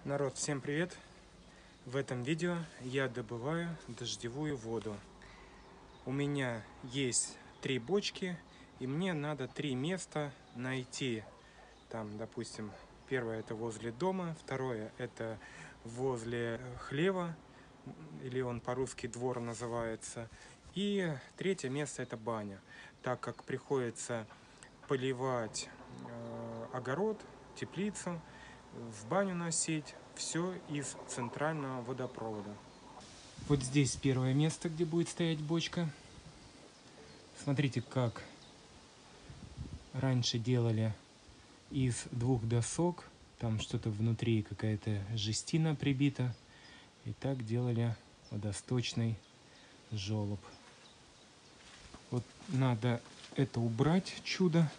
Народ, всем привет! В этом видео я добываю дождевую воду. У меня есть 3 бочки, и мне надо 3 места найти. Там, допустим, первое это возле дома, второе это возле хлева, или он по-русски двор называется, и третье место это баня, так как приходится поливать огород, теплицу, в баню носить, все из центрального водопровода. Вот здесь первое место, где будет стоять бочка. Смотрите, как раньше делали из 2 досок. Там что-то внутри, какая-то жестина прибита. И так делали водосточный желоб. Вот надо это убрать, чудо.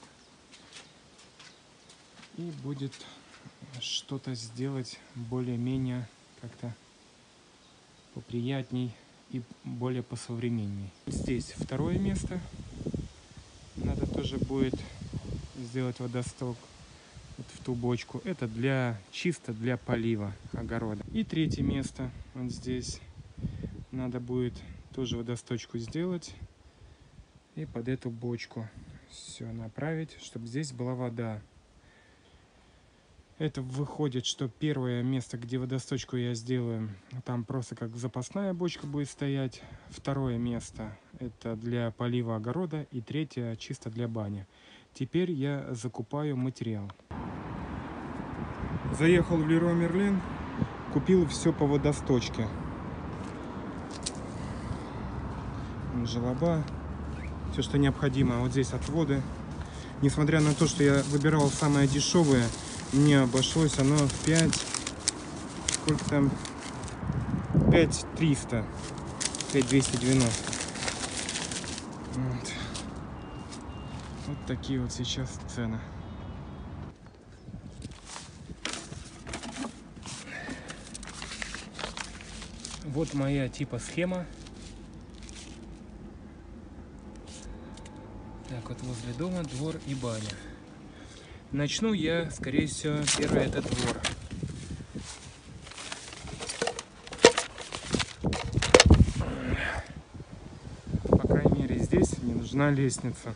И будет что-то сделать более-менее как-то поприятней и более посовременней. Здесь второе место. Надо тоже будет сделать водосток вот в ту бочку. Это чисто для полива огорода. И третье место вот здесь. Надо будет тоже водосточку сделать и под эту бочку все направить, чтобы здесь была вода. Это выходит, что первое место, где водосточку я сделаю, там просто как запасная бочка будет стоять. Второе место это для полива огорода. И третье чисто для бани. Теперь я закупаю материал. Заехал в Леруа Мерлен, купил все по водосточке. Желоба, все, что необходимо. Вот здесь отводы. Несмотря на то, что я выбирал самое дешевое, мне обошлось оно в 5, сколько там, 5300, 5290. Вот такие вот сейчас цены. Вот моя типа схема. Так вот, возле дома двор и баня. Начну я, скорее всего, первый это двор. По крайней мере, здесь не нужна лестница.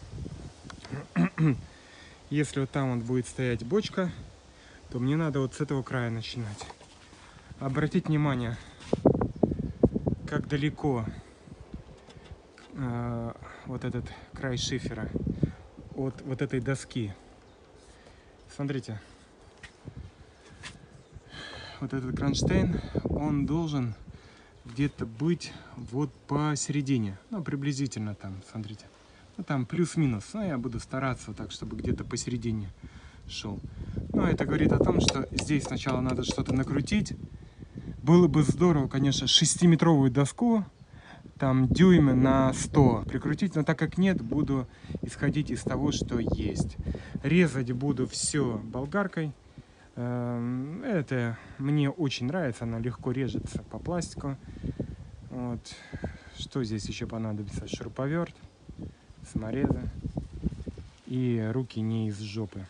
Если вот там вот будет стоять бочка, то мне надо вот с этого края начинать. Обратите внимание, как далеко вот этот край шифера от вот этой доски. Смотрите, вот этот кронштейн, он должен где-то быть вот посередине, ну приблизительно там, смотрите, ну там плюс-минус, но я буду стараться так, чтобы где-то посередине шел. Но это говорит о том, что здесь сначала надо что-то накрутить. Было бы здорово, конечно, 6-метровую доску, там дюймы на 100 прикрутить, но так как нет, буду исходить из того, что есть. Резать буду все болгаркой. Это мне очень нравится, она легко режется по пластику. Вот. Что здесь еще понадобится? Шуруповерт, саморезы и руки не из жопы.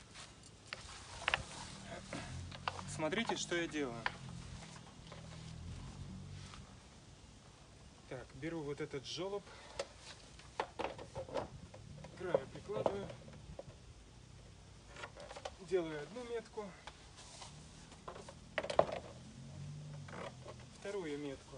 Смотрите, что я делаю. Так, беру вот этот желоб, края прикладываю, делаю одну метку, вторую метку.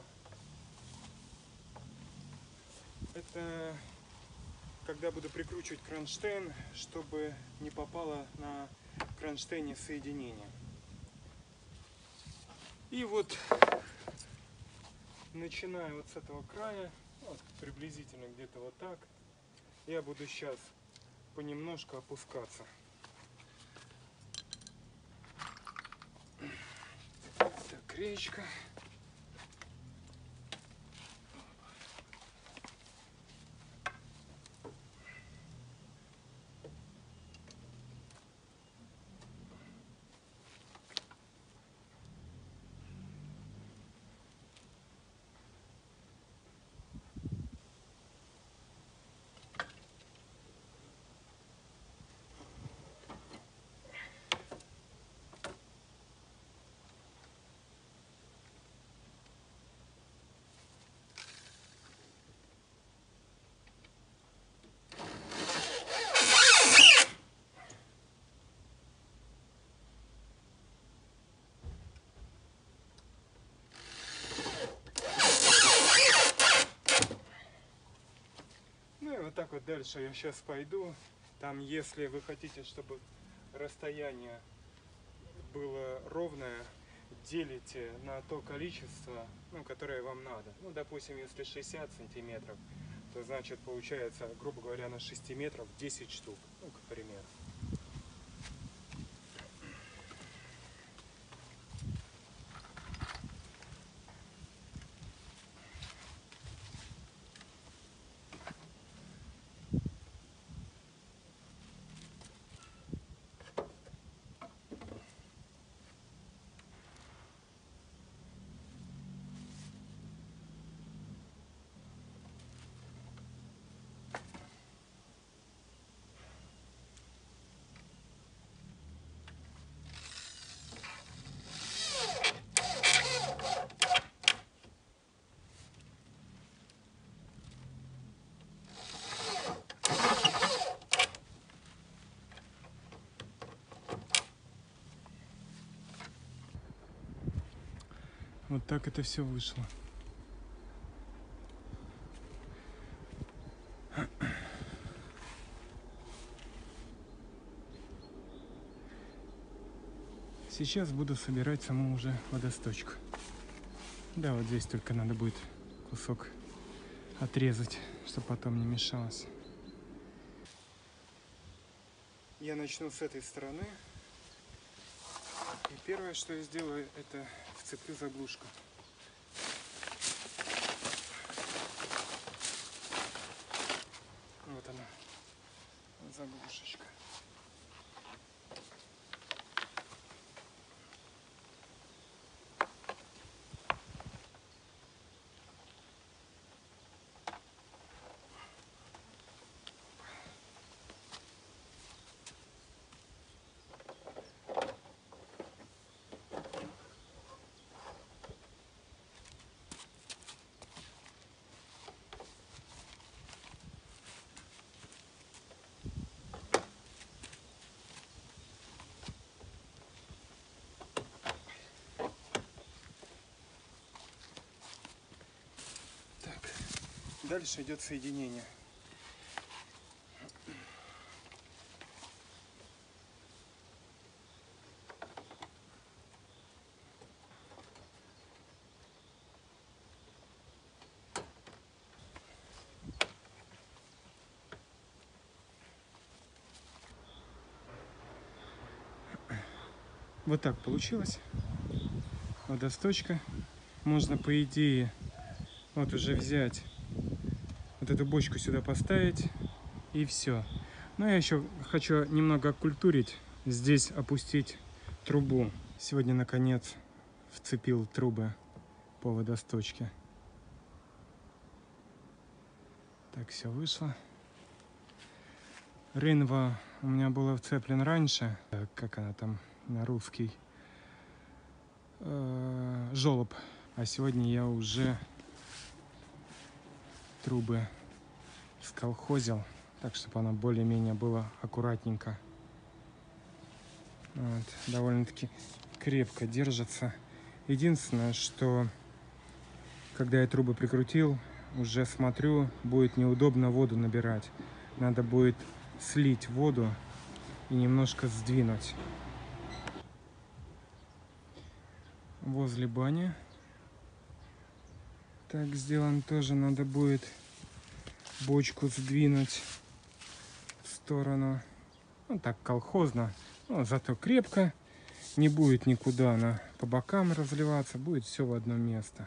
Это когда буду прикручивать кронштейн, чтобы не попало на кронштейне соединение. И вот начинаю вот с этого края, вот, приблизительно где-то вот так. Я буду сейчас понемножку опускаться. Так, речка. дальше я сейчас пойду. Там, если вы хотите, чтобы расстояние было ровное, делите на то количество, ну, которое вам надо. Ну, допустим, если 60 сантиметров, то значит получается, грубо говоря, на 6 метров 10 штук. Ну, к примеру. Вот так это все вышло. Сейчас буду собирать саму уже водосточку. Да, вот здесь только надо будет кусок отрезать, чтобы потом не мешалось. Я начну с этой стороны. И первое, что я сделаю, это вцеплю заглушку. Вот она, заглушечка. Дальше идет соединение. Вот так получилось. Водосточка. Можно, по идее, вот уже взять вот эту бочку сюда поставить, и все. Но я еще хочу немного окультурить, здесь опустить трубу. Сегодня, наконец, вцепил трубы по водосточке. Так, все вышло. Рынва у меня была вцеплен раньше. Как она там на русский? Жолоб. А сегодня я уже трубы сколхозил, так, чтобы она более-менее была аккуратненько. Вот, довольно-таки крепко держится. Единственное, что когда я трубы прикрутил, уже смотрю, будет неудобно воду набирать. Надо будет слить воду и немножко сдвинуть. Возле бани так сделан тоже, надо будет бочку сдвинуть в сторону. Ну так колхозно, но зато крепко. Не будет никуда она по бокам разливаться, будет все в одно место.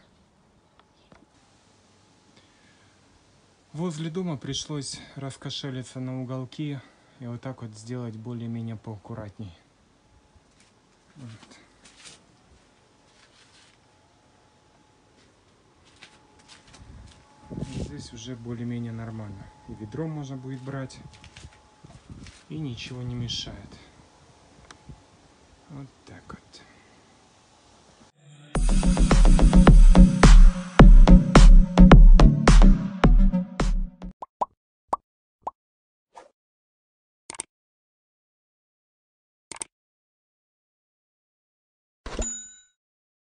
Возле дома пришлось раскошелиться на уголки и вот так вот сделать более-менее поаккуратней. Вот. Здесь уже более-менее нормально. И ведром можно будет брать, и ничего не мешает. Вот так вот.